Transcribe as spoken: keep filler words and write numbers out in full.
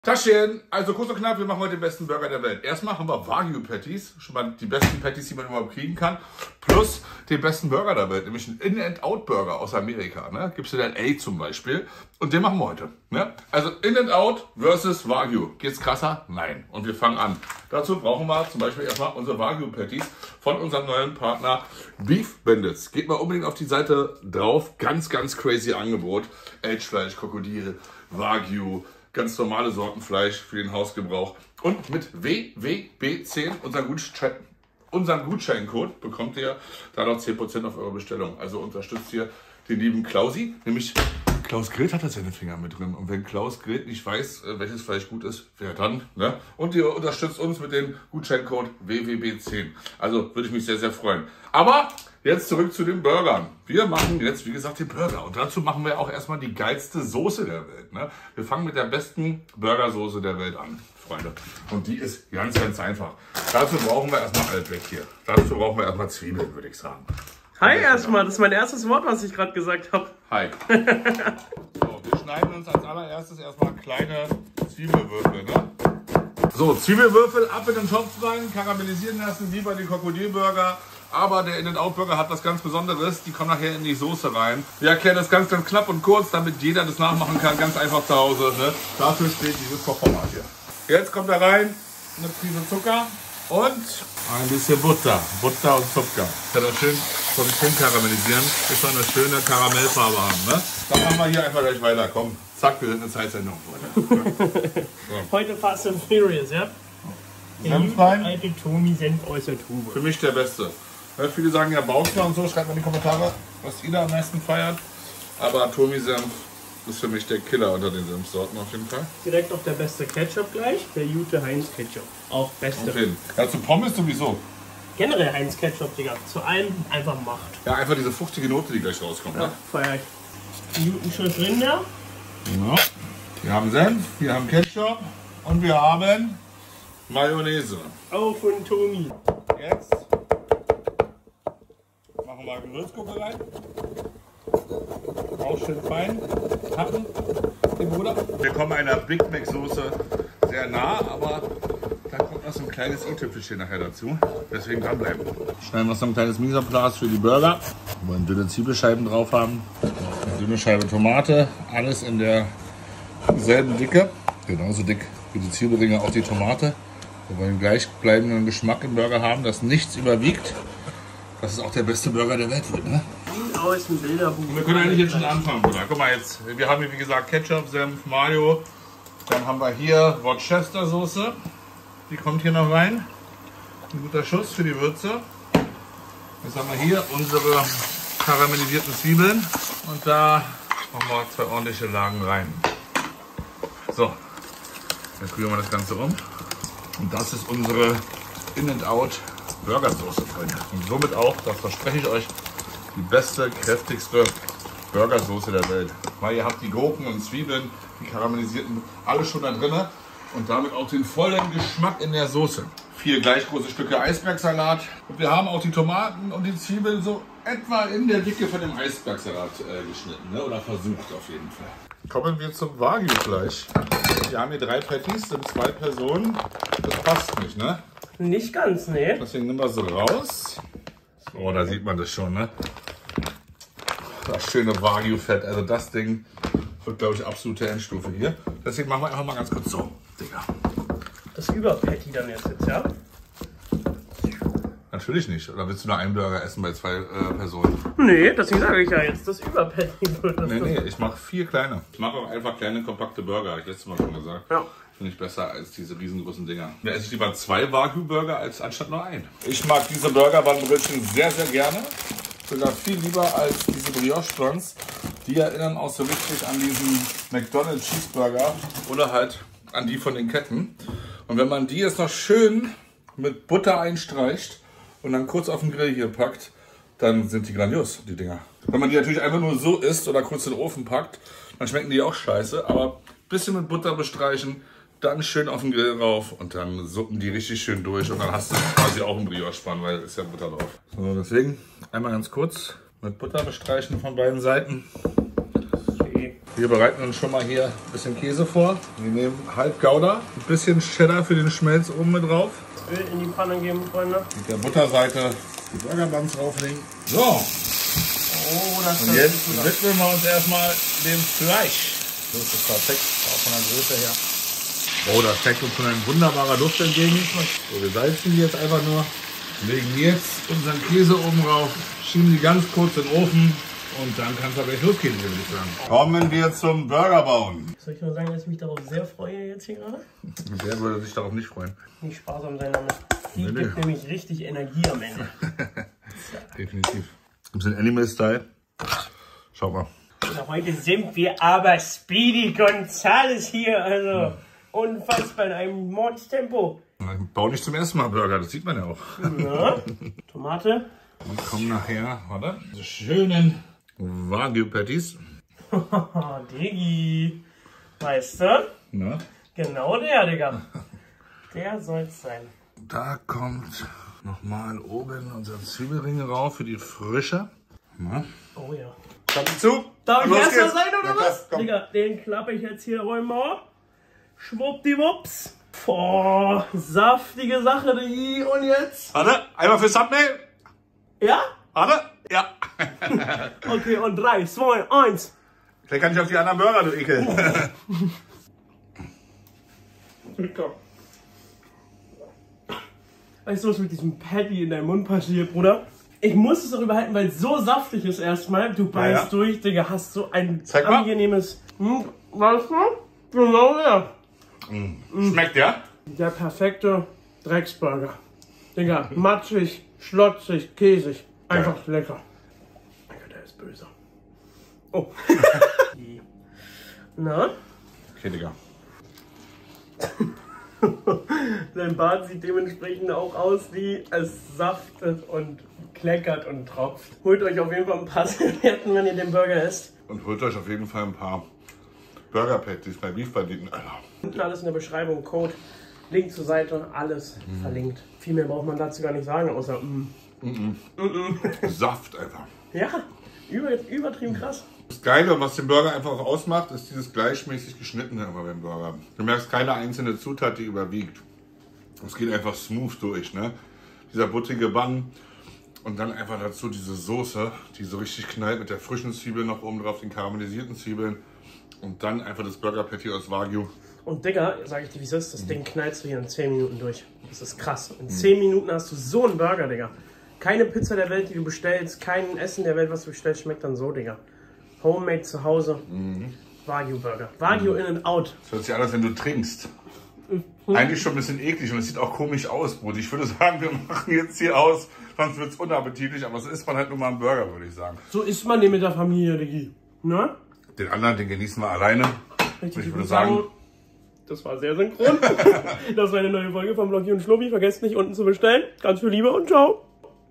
Taschen, also kurz und knapp, wir machen heute den besten Burger der Welt. Erstmal haben wir Wagyu-Patties, schon mal die besten Patties, die man überhaupt kriegen kann, plus den besten Burger der Welt, nämlich einen In-N-Out-Burger aus Amerika. Ne? Gibt es in L A zum Beispiel und den machen wir heute. Ne? Also In-N-Out versus Wagyu. Geht's krasser? Nein. Und wir fangen an. Dazu brauchen wir zum Beispiel erstmal unsere Wagyu-Patties von unserem neuen Partner Beef Bandits. Geht mal unbedingt auf die Seite drauf. Ganz, ganz crazy Angebot. Elchfleisch, Krokodil, Wagyu, ganz normale Sortenfleisch für den Hausgebrauch. Und mit W W B zehn, unseren, Gutschein, unseren Gutscheincode, bekommt ihr da noch zehn Prozent auf eure Bestellung. Also unterstützt ihr den lieben Klausi. Nämlich Klaus Grillt hat da seine Finger mit drin. Und wenn Klaus Grillt nicht weiß, welches Fleisch gut ist, wer dann? Ne? Und ihr unterstützt uns mit dem Gutscheincode W W B zehn. Also würde ich mich sehr, sehr freuen. Aber jetzt zurück zu den Burgern. Wir machen jetzt, wie gesagt, den Burger. Und dazu machen wir auch erstmal die geilste Soße der Welt. Ne? Wir fangen mit der besten Burgersoße der Welt an, Freunde. Und die ist ganz, ganz einfach. Dazu brauchen wir erstmal Altweg hier. Dazu brauchen wir erstmal Zwiebeln, würde ich sagen. Hi erstmal, das ist mein erstes Wort, was ich gerade gesagt habe. Hi. So, wir schneiden uns als allererstes erstmal kleine Zwiebelwürfel. Ne? So, Zwiebelwürfel ab in den Topf rein, karamellisieren lassen, wie bei den Krokodilburger. Aber der In-N-Out-Burger hat was ganz Besonderes, die kommen nachher in die Soße rein. Wir erklären das ganz, ganz knapp und kurz, damit jeder das nachmachen kann, ganz einfach zu Hause. Ne? Dafür steht dieses Kochformat hier. Jetzt kommt da rein eine Prise Zucker und ein bisschen Butter. Butter und Zucker. Das kann schön vom schön karamellisieren, bis wir eine schöne Karamellfarbe haben. Ne? Dann machen wir hier einfach gleich weiter. Komm, zack, wir sind eine Zeitsendung. So. Heute Fast and Furious, ja? Senf rein. Alte Tomi Senf aus der Tube. Für mich der Beste. Ja, viele sagen ja Bauchner und so, schreibt mal in die Kommentare, was ihr da am meisten feiert. Aber Tomi-Senf ist für mich der Killer unter den Senfsorten auf jeden Fall. Direkt auch der beste Ketchup gleich, der Jute Heinz Ketchup. Auch beste. Auf jeden. Ja, zu Pommes sowieso. Generell Heinz Ketchup, Digga. Zu allem einfach Macht. Ja, einfach diese fruchtige Note, die gleich rauskommt. Ja, ne? feier ich. Juten-Schuss Rinder. Genau. Wir haben Senf, wir haben Ketchup und wir haben Mayonnaise. Auch von Tomi. Jetzt machen wir Gewürzgurke rein. Auch schön fein. Happen, den Bruder. Wir kommen einer Big Mac Soße sehr nah, aber da kommt noch so ein kleines i-Tüpfelchen nachher dazu. Deswegen dranbleiben. Schneiden wir noch so ein kleines Mise en place für die Burger. Wir wollen dünne Zwiebelscheiben drauf haben. Eine dünne Scheibe Tomate. Alles in derselben Dicke. Genauso dick wie die Zwiebelringe auch die Tomate. Wir wollen gleichbleibenden Geschmack im Burger haben, dass nichts überwiegt. Das ist auch der beste Burger der Welt wird, ne? Aus dem Bilderbuch. Wir können eigentlich jetzt schon anfangen, Bruder. Guck mal jetzt. Wir haben hier wie gesagt Ketchup, Senf, Mayo. Dann haben wir hier Worcester Soße. Die kommt hier noch rein. Ein guter Schuss für die Würze. Jetzt haben wir hier unsere karamellisierten Zwiebeln. Und da machen wir zwei ordentliche Lagen rein. So. Jetzt rühren wir das Ganze um. Und das ist unsere In-N-Out Burgersoße, Freunde. Und somit auch, das verspreche ich euch, die beste, kräftigste Burgersoße der Welt. Weil ihr habt die Gurken und Zwiebeln, die karamellisierten, alles schon da drin. Und damit auch den vollen Geschmack in der Soße. Vier gleich große Stücke Eisbergsalat. Und wir haben auch die Tomaten und die Zwiebeln so etwa in der Dicke von dem Eisbergsalat äh, geschnitten. Ne? Oder versucht auf jeden Fall. Kommen wir zum Wagyu-Fleisch. Wir haben hier drei Patties, sind zwei Personen. Das passt nicht, ne? Nicht ganz, ne? Deswegen nehmen wir sie raus. Oh, da sieht man das schon, ne? Das schöne Wagyu-Fett. Also das Ding wird, glaube ich, absolute Endstufe hier. Deswegen machen wir einfach mal ganz kurz so, Digga. Das Überpatty dann jetzt, jetzt, ja? Natürlich nicht. Oder willst du nur einen Burger essen bei zwei äh, Personen? Nee, deswegen sage ich ja jetzt, das Überpatty. Nee, nee, ich mache vier kleine. Ich mache auch einfach kleine, kompakte Burger, habe ich letztes Mal schon gesagt. Ja. Finde ich besser als diese riesengroßen Dinger. Da esse ich lieber zwei Wagyu-Burger als anstatt nur einen. Ich mag diese Burger-Bandbrötchen sehr, sehr gerne. Sogar viel lieber als diese Brioche-Buns. Die erinnern auch so richtig an diesen McDonald's Cheeseburger oder halt an die von den Ketten. Und wenn man die jetzt noch schön mit Butter einstreicht und dann kurz auf den Grill hier packt, dann sind die grandios, die Dinger. Wenn man die natürlich einfach nur so isst oder kurz in den Ofen packt, dann schmecken die auch scheiße. Aber ein bisschen mit Butter bestreichen, dann schön auf den Grill rauf und dann suppen die richtig schön durch und dann hast du quasi auch einen Brioche-Spann, weil ist ja Butter drauf. So, deswegen einmal ganz kurz mit Butter bestreichen von beiden Seiten. Diggi. Wir bereiten uns schon mal hier ein bisschen Käse vor. Wir nehmen halb Gouda, ein bisschen Cheddar für den Schmelz oben mit drauf. Öl in die Pfanne geben, Freunde. Mit der Butterseite die Burger Buns drauflegen. So, Oh, das und jetzt widmen wir uns erstmal dem Fleisch. Das ist perfekt, auch von der Größe her. Oh, da steckt uns schon ein wunderbarer Duft entgegen. So, wir salzen die jetzt einfach nur. Legen jetzt unseren Käse oben drauf, schieben die ganz kurz in den Ofen und dann kann es aber gleich losgehen, würde ich sagen. Kommen wir zum Burger bauen. Soll ich mal sagen, dass ich mich darauf sehr freue jetzt hier gerade? Wer würde sich darauf nicht freuen? Nicht sparsam sein damit. Die Nee, nee. gibt nämlich richtig Energie am Ende. Definitiv. Ein bisschen Animal-Style. Schaut mal. Also heute sind wir aber Speedy Gonzales hier, also unfassbar in einem Mordstempo. Ich baue nicht zum ersten Mal Burger, das sieht man ja auch. Ja. Tomate. Und kommen nachher, warte, diese schönen Wagyu-Patties. Diggi. Weißt du? Na? Genau der, Digga. Der soll's sein. Da kommt nochmal oben unser Zwiebelring rauf für die Frische. Na? Oh ja. Kommt zu? Darf ich Los erst mal geht's. sein, oder Ja, klar, was? komm. Digga, den klappe ich jetzt hier mal. Schwuppdiwupps. Boah, saftige Sache, Diggi. Und jetzt? Warte, einmal fürs Thumbnail. Ja? Warte, ja. Okay, und drei, zwei, eins. Vielleicht kann ich auf die anderen Burger, du Ekel. Lecker. Weißt du, was mit diesem Patty in deinem Mund passiert, Bruder? Ich muss es darüber halten, weil es so saftig ist erstmal. Du beißt Ja, ja. durch, Digga, hast so ein Zeig mal. angenehmes... Hm, weißt du? Genau der. Schmeckt, ja? Der perfekte Drecksburger. Digga, matschig, schlotzig, käsig. Einfach lecker. Digga, der ist böse. Oh. Na? Okay, Digga. Sein Bart sieht dementsprechend auch aus, wie es saftet und kleckert und tropft. Holt euch auf jeden Fall ein paar Servietten, wenn ihr den Burger esst. Und holt euch auf jeden Fall ein paar Burger Patties bei Beef Banditen, Alter. Unten alles in der Beschreibung, Code, Link zur Seite, alles Mhm. verlinkt. Viel mehr braucht man dazu gar nicht sagen, außer mm. Saft einfach. Ja, über, übertrieben krass. Das Geile, was den Burger einfach ausmacht, ist dieses gleichmäßig geschnittene immer beim Burger. Du merkst keine einzelne Zutat, die überwiegt. Es geht einfach smooth durch, ne? Dieser buttrige Bun und dann einfach dazu diese Soße, die so richtig knallt mit der frischen Zwiebel noch oben drauf, den karamellisierten Zwiebeln und dann einfach das Burger Patty aus Wagyu. Und Digga, sag ich dir wie es ist, das Ding knallst du hier in zehn Minuten durch. Das ist krass. In zehn Minuten hast du so einen Burger, Digga. Keine Pizza der Welt, die du bestellst, kein Essen der Welt, was du bestellst, schmeckt dann so, Digga. Homemade zu Hause. Wagyu Burger. Wagyu in and out. Das hört sich an, als wenn du trinkst. Eigentlich schon ein bisschen eklig und es sieht auch komisch aus, Bruder. Ich würde sagen, wir machen jetzt hier aus, sonst wird es unappetitlich, aber so isst man halt nur mal einen Burger, würde ich sagen. So isst man den mit der Familie, Diggi. Ne? Den anderen, den genießen wir alleine. Richtig, Ich würde sagen, das war sehr synchron. Das war eine neue Folge von Blocki und Schlubbi. Vergesst nicht, unten zu bestellen. Ganz viel Liebe und ciao.